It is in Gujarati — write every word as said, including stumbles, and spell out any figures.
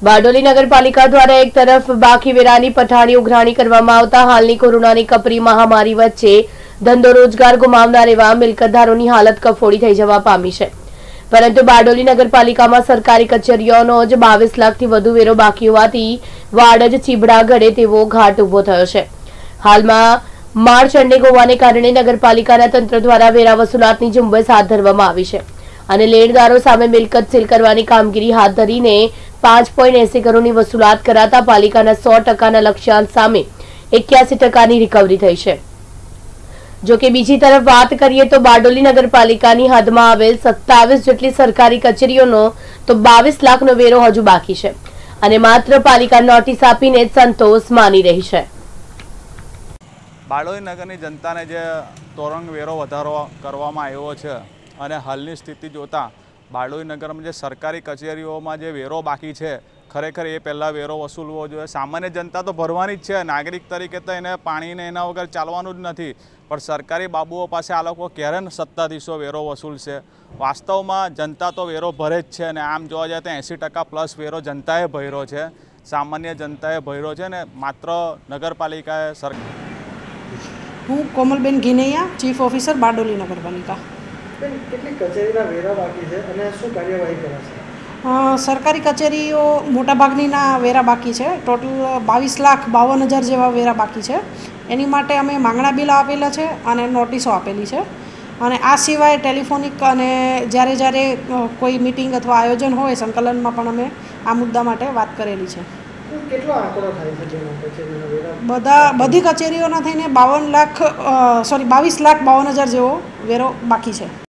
બારડોલી નગરપાલિકા દ્વારા એક તરફ બાકી વેરાની પઠાણી ઉઘરાણી કરવામાં આવતા હાલની કોરોનાની કપરી મહામારી વચ્ચે ધંધો રોજગાર ગુમાવનાર એવા મિલકતદારોની હાલત કફોડી થઈ જવા પામી છે। પરંતુ બારડોલી નગરપાલિકામાં સરકારી કચેરીઓનો જ બાવીસ લાખથી વધુ વેરો બાકી હોવાથી વાડ જ ચીબડા ગળે તેવો ઘાટ ઉભો થયો છે। હાલમાં માર્ચ એન્ડિંગ હોવાને કારણે નગરપાલિકાના તંત્ર દ્વારા વેરા વસૂલાતની ઝુંબેશ હાથ ધરવામાં આવી છે અને લેણદારો સામે મિલકત સીલ કરવાની કામગીરી હાથ ધરીને પાંચ પોઈન્ટ એસી કરોડની વસૂલાત કરાતા પાલિકાના સો ટકાના લક્ષ્યાંક સામે એક્યાસી ટકાની રિકવરી થઈ છે। જો કે બીજી તરફ વાત કરીએ તો બારડોલી નગરપાલિકાની હદમાં આવેલ સત્તાવીસ જેટલી સરકારી કચેરીઓનો તો બાવીસ લાખનો વેરો હજુ બાકી છે અને માત્ર પાલિકા નોટિસ આપીને જ સંતોષ માની રહી છે। બારડોલી નગરની જનતાને જે તોરંગ વેરો વધારો કરવામાં આવ્યો છે અને હાલની સ્થિતિ જોતાં બારડોલી નગરમાં જે સરકારી કચેરીઓમાં જે વેરો બાકી છે ખરેખર એ પહેલાં વેરો વસૂલવો જોઈએ। સામાન્ય જનતા તો ભરવાની જ છે, નાગરિક તરીકે તો એને પાણીને એના વગર ચાલવાનું જ નથી, પણ સરકારી બાબુઓ પાસે આ લોકો ક્યારે સત્તાધીશો વેરો વસૂલશે? વાસ્તવમાં જનતા તો વેરો ભરે જ છે અને આમ જોવા જાય તો એંસી ટકા પ્લસ વેરો જનતાએ ભર્યો છે, સામાન્ય જનતાએ ભર્યો છે ને માત્ર નગરપાલિકાએ સરકાર। હું કોમલબેન ઘિનૈયા, ચીફ ઓફિસર બારડોલી નગરપાલિકા। કેટલી કચેરીના વેરા બાકી છે અને શું કાર્યવાહી કરાશે? સરકારી કચેરીઓ મોટાભાગનીના વેરા બાકી છે। ટોટલ બાવીસ લાખ બાવન હજાર જેવા વેરા બાકી છે। એની માટે અમે માંગણા બિલ આપેલા છે અને નોટિસો આપેલી છે અને આ સિવાય ટેલિફોનિક અને જ્યારે જ્યારે કોઈ મિટિંગ અથવા આયોજન હોય સંકલનમાં પણ અમે આ મુદ્દા માટે વાત કરેલી છે। કેટલો આંકડો થાય છે જેમાં કચેરીના વેરા? બધા બધી કચેરીઓના થઈને બાવન લાખ સોરી બાવીસ લાખ બાવન હજાર જેવો વેરો બાકી છે।